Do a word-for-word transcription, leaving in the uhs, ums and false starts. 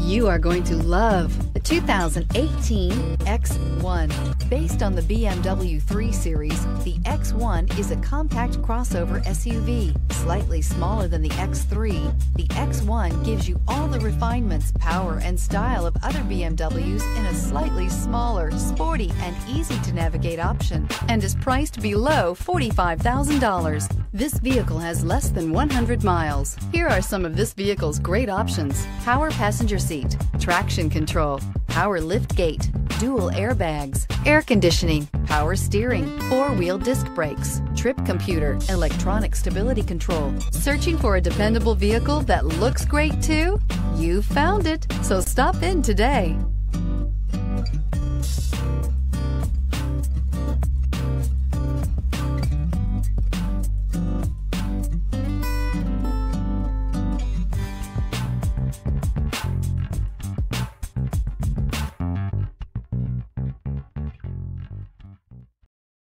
You are going to love the two thousand eighteen X one. Based on the B M W three Series, the X one is a compact crossover S U V. Slightly smaller than the X three, the X one gives you all the refinements, power, and style of other B M Ws in a slightly smaller, sporty, and easy-to-navigate option, and is priced below forty-five thousand dollars. This vehicle has less than one hundred miles. Here are some of this vehicle's great options: power passenger seat, traction control, power lift gate, dual airbags, air conditioning, power steering, four-wheel disc brakes, trip computer, electronic stability control. Searching for a dependable vehicle that looks great too? You found it, so stop in today.